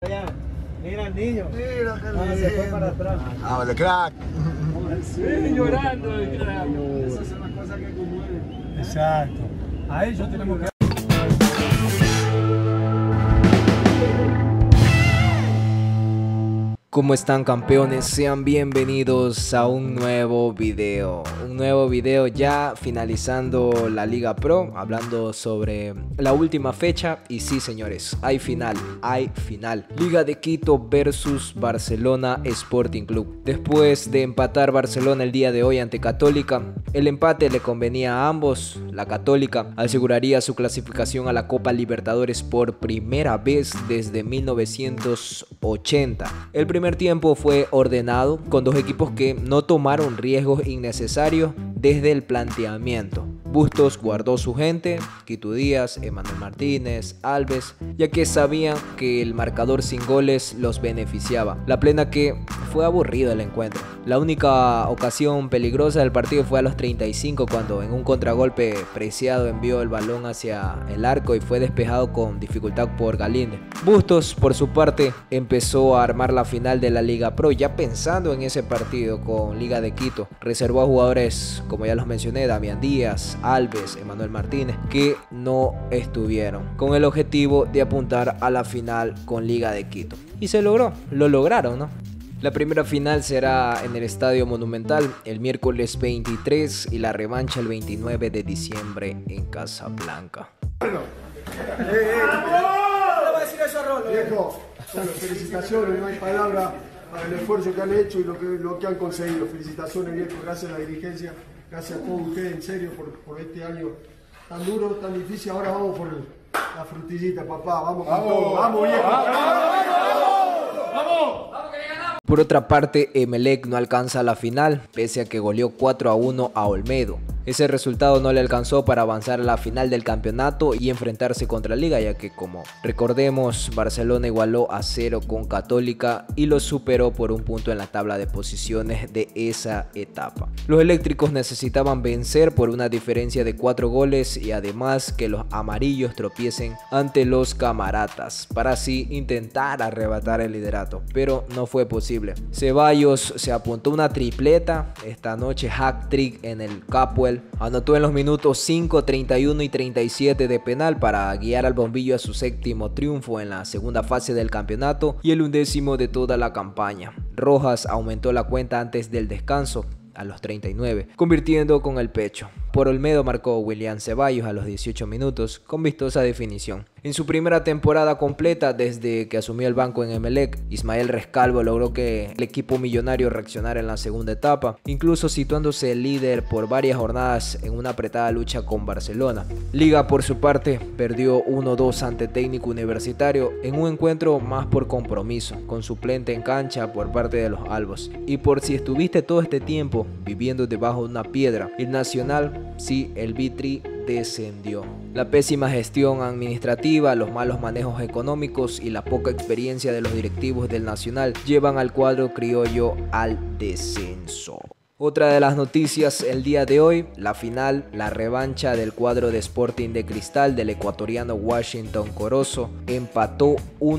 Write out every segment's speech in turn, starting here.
Allá. Mira el niño. Mira, Se fue para atrás. Vamos, el crack. Sí, llorando el crack. Esas son las cosas que conmueven. Exacto. A ellos tenemos que... ¿Cómo están, campeones? Sean bienvenidos a un nuevo video. Ya finalizando la Liga Pro, hablando sobre la última fecha. Y sí, señores, hay final. Liga de Quito versus Barcelona Sporting Club. Después de empatar Barcelona el día de hoy ante Católica, el empate le convenía a ambos. La Católica aseguraría su clasificación a la Copa Libertadores por primera vez desde 1980. El primer tiempo fue ordenado, con dos equipos que no tomaron riesgos innecesarios desde el planteamiento. Bustos guardó su gente, Quito Díaz, Emanuel Martínez, Alves, ya que sabían que el marcador sin goles los beneficiaba. La plena que fue aburrido el encuentro. La única ocasión peligrosa del partido fue a los 35, cuando en un contragolpe Preciado envió el balón hacia el arco y fue despejado con dificultad por Galíndez. Bustos, por su parte, empezó a armar la final de la Liga Pro, ya pensando en ese partido con Liga de Quito. Reservó a jugadores, como ya los mencioné, Damián Díaz, Alves, Emanuel Martínez, que no estuvieron, con el objetivo de apuntar a la final con Liga de Quito. Y se logró, lo lograron, ¿no? La primera final será en el Estadio Monumental el miércoles 23 y la revancha el 29 de diciembre en Casablanca. Viejo, felicitaciones, no hay palabra para el esfuerzo que han hecho y lo que han conseguido. Felicitaciones, viejo, gracias a la dirigencia, gracias a todos ustedes, en serio, por este año tan duro, tan difícil. Ahora vamos por la frutillita, papá, vamos con todo, vamos, viejo. Por otra parte, Emelec no alcanza la final, pese a que goleó 4-1 a Olmedo. Ese resultado no le alcanzó para avanzar a la final del campeonato y enfrentarse contra Liga, ya que, como recordemos, Barcelona igualó a 0 con Católica y lo superó por un punto en la tabla de posiciones de esa etapa. Los eléctricos necesitaban vencer por una diferencia de 4 goles y además que los amarillos tropiecen ante los camaratas para así intentar arrebatar el liderato, pero no fue posible. Ceballos se apuntó una tripleta esta noche, hat-trick en el Capuel. Anotó en los minutos 5, 31 y 37 de penal para guiar al Bombillo a su séptimo triunfo en la segunda fase del campeonato y el 11º de toda la campaña. Rojas aumentó la cuenta antes del descanso a los 39, convirtiendo con el pecho. Por Olmedo marcó William Ceballos a los 18 minutos con vistosa definición. En su primera temporada completa desde que asumió el banco en Emelec, Ismael Rescalvo logró que el equipo millonario reaccionara en la segunda etapa, incluso situándose líder por varias jornadas en una apretada lucha con Barcelona. Liga, por su parte, perdió 1-2 ante Técnico Universitario en un encuentro más por compromiso, con suplente en cancha por parte de los albos. Y por si estuviste todo este tiempo viviendo debajo de una piedra, el Nacional, sí, el Vitri, descendió. La pésima gestión administrativa, los malos manejos económicos y la poca experiencia de los directivos del Nacional llevan al cuadro criollo al descenso. Otra de las noticias el día de hoy, la final, la revancha del cuadro de Sporting de Cristal del ecuatoriano Washington Corozo, empató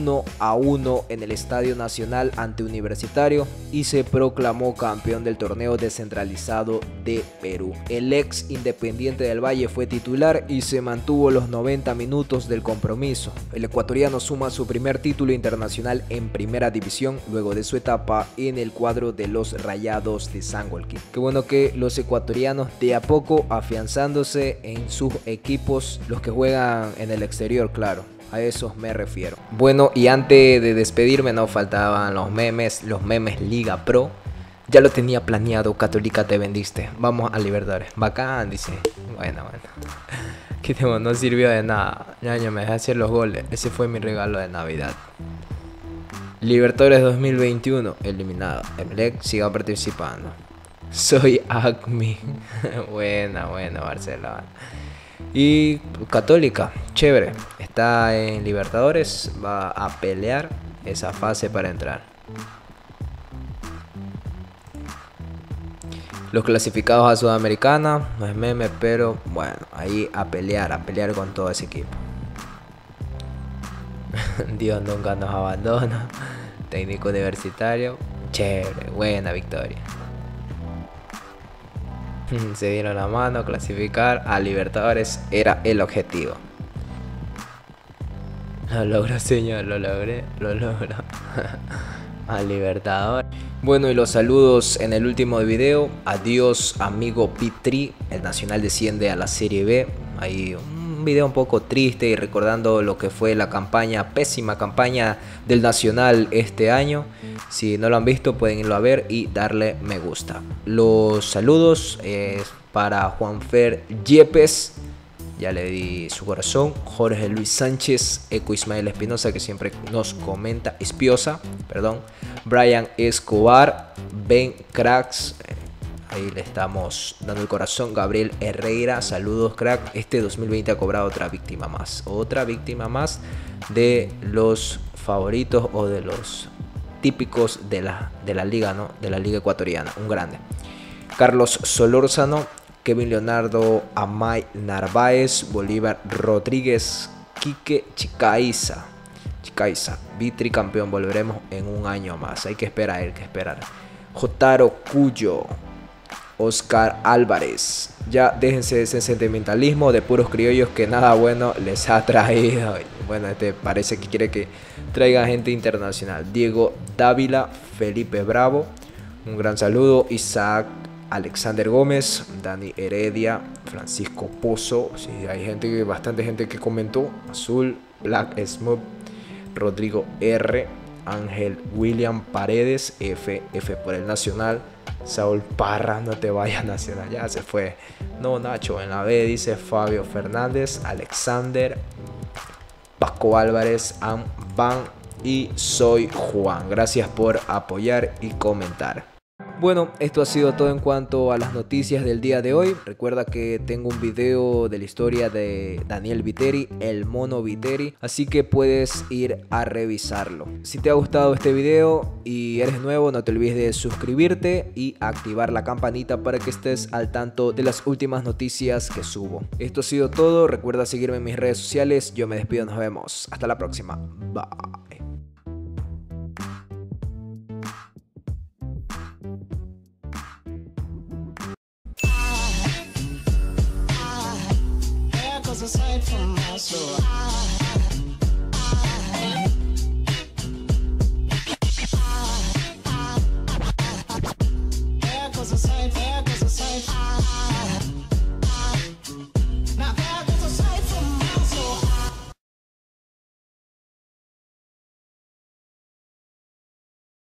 1-1 en el Estadio Nacional ante Universitario y se proclamó campeón del torneo descentralizado de Perú. El ex Independiente del Valle fue titular y se mantuvo los 90 minutos del compromiso. El ecuatoriano suma su primer título internacional en primera división luego de su etapa en el cuadro de los Rayados de Sangolquí. Qué bueno que los ecuatorianos de a poco afianzándose en sus equipos, los que juegan en el exterior, claro. A eso me refiero. Bueno, y antes de despedirme no faltaban los memes Liga Pro. Ya lo tenía planeado, Católica te vendiste. Vamos a Libertadores. Bacán, dice. Bueno. Que no sirvió de nada. Ñaño, me dejé hacer los goles. Ese fue mi regalo de Navidad. Libertadores 2021, eliminado. Emelec siga participando. Soy Acme. Buena, Barcelona. Y Católica, chévere. Está en Libertadores. Va a pelear esa fase para entrar. Los clasificados a Sudamericana, no es meme, pero bueno, ahí a pelear con todo ese equipo. Dios nunca nos abandona. Técnico universitario. Chévere, buena victoria. Se dieron la mano, clasificar a Libertadores era el objetivo. Lo logro, señor, lo logré, lo logro. A Libertadores. Bueno, y los saludos en el último video. Adiós, amigo Pitri. El Nacional desciende a la Serie B. Ahí un video un poco triste y recordando lo que fue la campaña, pésima campaña del Nacional este año. Si no lo han visto, pueden irlo a ver y darle me gusta. Los saludos para Juanfer Yepes. Ya le di su corazón. Jorge Luis Sánchez, Eco Ismael Espinosa, que siempre nos comenta. Espiosa, perdón. Brian Escobar, Ben Cracks. Ahí le estamos dando el corazón. Gabriel Herrera, saludos, crack. Este 2020 ha cobrado otra víctima más. Otra víctima más de los favoritos o de los típicos de la liga, ¿no? De la liga ecuatoriana. Un grande. Carlos Solórzano. Kevin Leonardo, Amay Narváez, Bolívar Rodríguez, Quique Chicaiza, vitricampeón, volveremos en un año más, hay que esperar, Jotaro Cuyo, Oscar Álvarez, ya déjense de ese sentimentalismo de puros criollos que nada bueno les ha traído. Bueno, parece que quiere que traiga gente internacional. Diego Dávila, Felipe Bravo, un gran saludo. Isaac Alexander Gómez, Dani Heredia, Francisco Pozo, sí, hay bastante gente que comentó. Azul, Black Smoke, Rodrigo R, Ángel William Paredes, F por el Nacional. Saúl Parra, no te vayas Nacional, ya se fue. No, Nacho, en la B dice Fabio Fernández, Alexander, Paco Álvarez, Van y soy Juan. Gracias por apoyar y comentar. Bueno, esto ha sido todo en cuanto a las noticias del día de hoy. Recuerda que tengo un video de la historia de Daniel Viteri, el Mono Viteri, así que puedes ir a revisarlo. Si te ha gustado este video y eres nuevo, no te olvides de suscribirte y activar la campanita para que estés al tanto de las últimas noticias que subo. Esto ha sido todo. Recuerda seguirme en mis redes sociales. Yo me despido, nos vemos. Hasta la próxima. Bye. Aside from my soul.